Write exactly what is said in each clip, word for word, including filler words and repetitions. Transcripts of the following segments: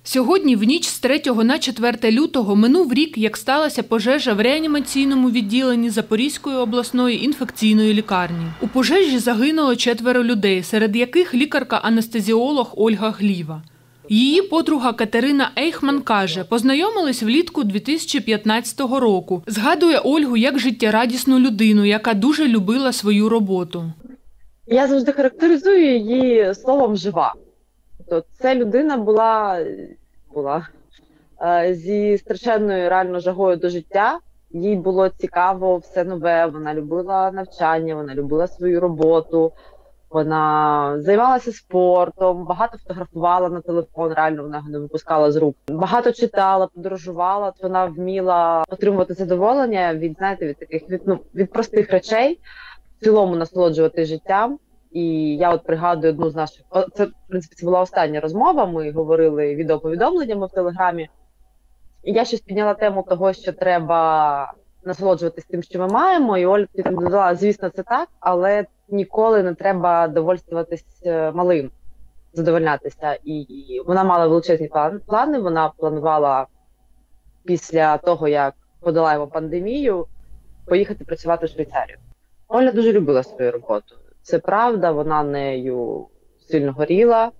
Сьогодні, в ніч з третього на четверте лютого, минув рік, як сталася пожежа в реанімаційному відділенні Запорізької обласної інфекційної лікарні. У пожежі загинуло четверо людей, серед яких лікарка-анестезіолог Ольга Гліва. Її подруга Катерина Ейхман каже, познайомились влітку дві тисячі п'ятнадцятого року. Згадує Ольгу як життєрадісну людину, яка дуже любила свою роботу. Я завжди характеризую її словом «жива». Тобто це людина була, була зі страшенною реально жагою до життя. Їй було цікаво все нове, вона любила навчання, вона любила свою роботу, вона займалася спортом, багато фотографувала на телефон, реально вона його не випускала з рук. Багато читала, подорожувала, вона вміла отримувати задоволення від, знаєте, від таких від, ну, від простих речей, в цілому насолоджувати життям. І я от пригадую одну з наших, це, в принципі, це була остання розмова, ми говорили відеоповідомленнями в Телеграмі. І я щось підняла тему того, що треба насолоджуватись тим, що ми маємо, і Оля додала, звісно, це так, але ніколи не треба довольствуватись малим, задовольнятися. І вона мала величезні плани, вона планувала після того, як подолаємо пандемію, поїхати працювати в Швейцарію. Оля дуже любила свою роботу. Це правда, вона нею сильно горіла,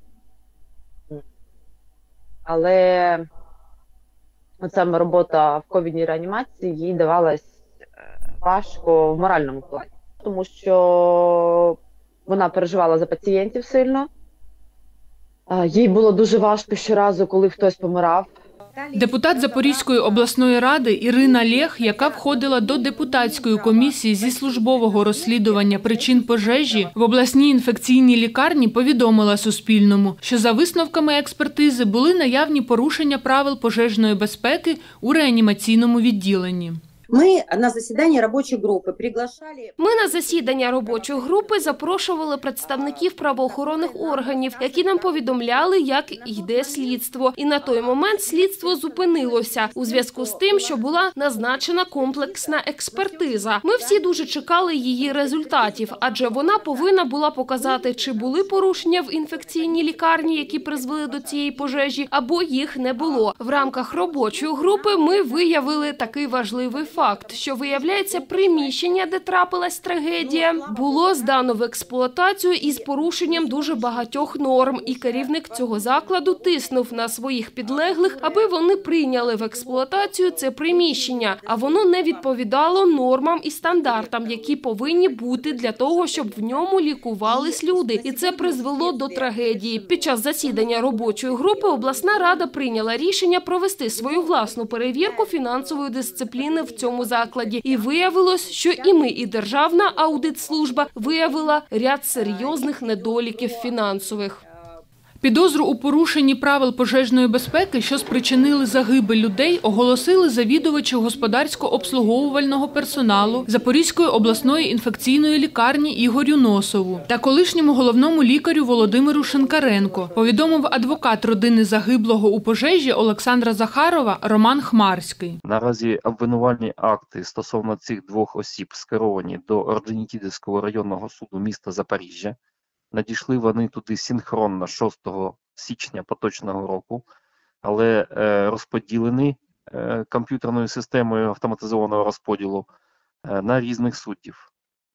але от саме робота в ковідній реанімації їй давалась важко в моральному плані, тому що вона переживала за пацієнтів сильно, їй було дуже важко щоразу, коли хтось помирав. Депутат Запорізької обласної ради Ірина Лєх, яка входила до депутатської комісії зі службового розслідування причин пожежі в обласній інфекційній лікарні, повідомила Суспільному, що за висновками експертизи були наявні порушення правил пожежної безпеки у реанімаційному відділенні. Ми на засідання робочої групи приглашали... Ми на засідання робочої групи запрошували представників правоохоронних органів, які нам повідомляли, як йде слідство. І на той момент слідство зупинилося у зв'язку з тим, що була назначена комплексна експертиза. Ми всі дуже чекали її результатів, адже вона повинна була показати, чи були порушення в інфекційній лікарні, які призвели до цієї пожежі, або їх не було. В рамках робочої групи ми виявили такий важливий факт. Факт, що, виявляється, приміщення, де трапилась трагедія, було здано в експлуатацію із порушенням дуже багатьох норм, і керівник цього закладу тиснув на своїх підлеглих, аби вони прийняли в експлуатацію це приміщення, а воно не відповідало нормам і стандартам, які повинні бути для того, щоб в ньому лікувались люди, і це призвело до трагедії. Під час засідання робочої групи обласна рада прийняла рішення провести свою власну перевірку фінансової дисципліни в цьому закладі. І виявилось, що і ми, і Державна аудитслужба виявила ряд серйозних недоліків фінансових. Підозру у порушенні правил пожежної безпеки, що спричинили загибель людей, оголосили завідувачу господарсько-обслуговувального персоналу Запорізької обласної інфекційної лікарні Ігорю Носову та колишньому головному лікарю Володимиру Шинкаренко, повідомив адвокат родини загиблого у пожежі Олександра Захарова Роман Хмарський. Наразі обвинувальні акти стосовно цих двох осіб скеровані до Орджонікідзевського районного суду міста Запоріжжя. Надійшли вони туди синхронно шостого січня поточного року, але е, розподілені е, комп'ютерною системою автоматизованого розподілу е, на різних суддів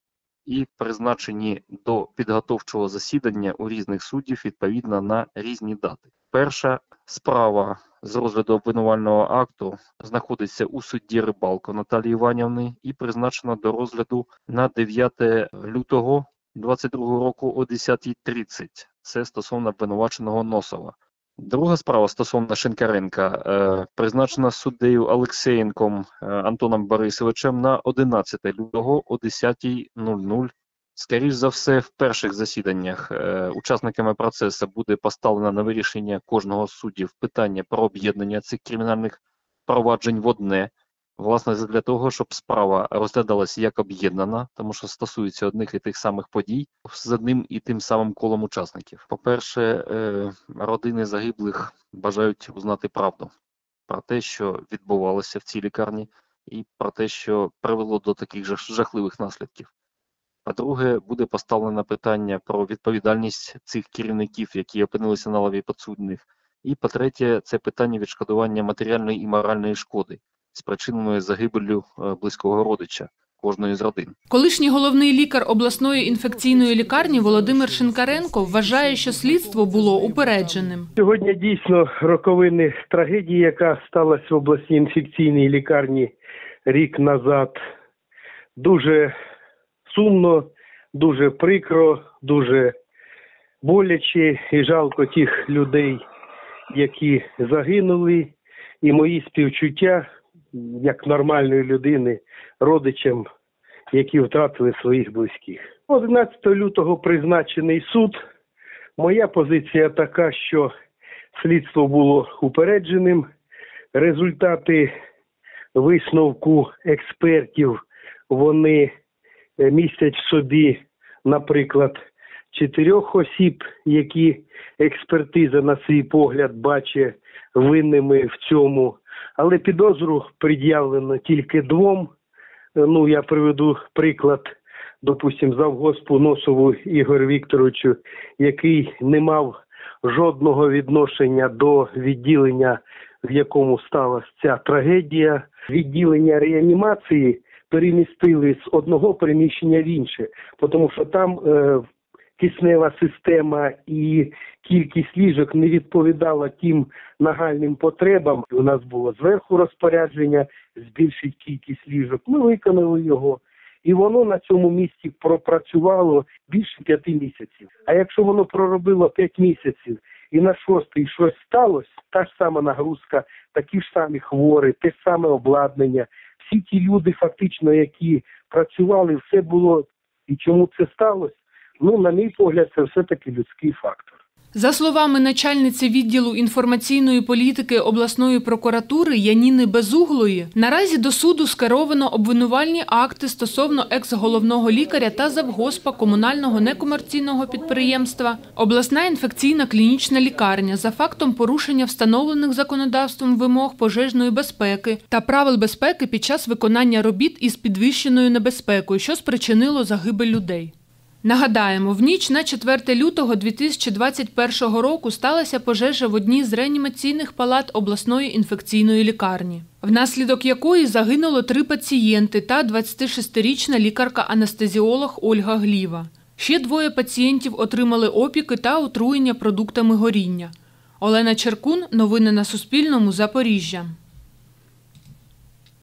і призначені до підготовчого засідання у різних суддів відповідно на різні дати. Перша справа з розгляду обвинувального акту знаходиться у судді Рибалко Наталії Іванівни і призначена до розгляду на дев'яте лютого двадцять другого року о десятій тридцять. Це стосовно обвинуваченого Носова. Друга справа стосовно Шинкаренка е, призначена суддею Олексєєнком е, Антоном Борисовичем на одинадцяте лютого о десятій нуль нуль. Скоріш за все, в перших засіданнях е, учасниками процесу буде поставлено на вирішення кожного з суддів питання про об'єднання цих кримінальних проваджень в одне. Власне, для того, щоб справа розглядалася як об'єднана, тому що стосується одних і тих самих подій з одним і тим самим колом учасників. По-перше, родини загиблих бажають узнати правду про те, що відбувалося в цій лікарні, і про те, що привело до таких жахливих наслідків. По-друге, буде поставлено питання про відповідальність цих керівників, які опинилися на лаві підсудних, І, по-третє, це питання відшкодування матеріальної і моральної шкоди, спричиненої загибеллю близького родича кожної з родин. Колишній головний лікар обласної інфекційної лікарні Володимир Шинкаренко вважає, що слідство було упередженим. Сьогодні дійсно роковини трагедії, яка сталася в обласній інфекційній лікарні рік назад. Дуже сумно, дуже прикро, дуже боляче і жалко тих людей, які загинули. І мої співчуття, як нормальної людини, родичам, які втратили своїх близьких. одинадцятого лютого призначений суд. Моя позиція така, що слідство було упередженим. Результати висновку експертів, вони містять в собі, наприклад, чотирьох осіб, які експертиза на свій погляд бачить винними в цьому. Але підозру пред'явлено тільки двом. Ну, я приведу приклад, допустим, завгоспу Носову Ігорю Вікторовичу, який не мав жодного відношення до відділення, в якому сталася ця трагедія. Відділення реанімації перемістили з одного приміщення в інше, тому що там е, киснева система і кількість ліжок не відповідала тим нагальним потребам. У нас було зверху розпорядження збільшити кількість ліжок. Ми виконали його. І воно на цьому місці пропрацювало більше п'яти місяців. А якщо воно проробило п'ять місяців і на шостий щось сталося, та ж сама нагрузка, такі ж самі хворі, те ж саме обладнання, всі ті люди фактично, які працювали, все було. І чому це сталося? Ну, на мій погляд, це все-таки людський фактор. За словами начальниці відділу інформаційної політики обласної прокуратури Яніни Безуглої, наразі до суду скеровано обвинувальні акти стосовно екс-головного лікаря та завгоспа комунального некомерційного підприємства «Обласна інфекційна клінічна лікарня» за фактом порушення встановлених законодавством вимог пожежної безпеки та правил безпеки під час виконання робіт із підвищеною небезпекою, що спричинило загибель людей. Нагадаємо, в ніч на четверте лютого дві тисячі двадцять першого року сталася пожежа в одній з реанімаційних палат обласної інфекційної лікарні, внаслідок якої загинуло три пацієнти та двадцятишестирічна лікарка-анестезіолог Ольга Гліва. Ще двоє пацієнтів отримали опіки та отруєння продуктами горіння. Олена Черкун. Новини на Суспільному. Запоріжжя.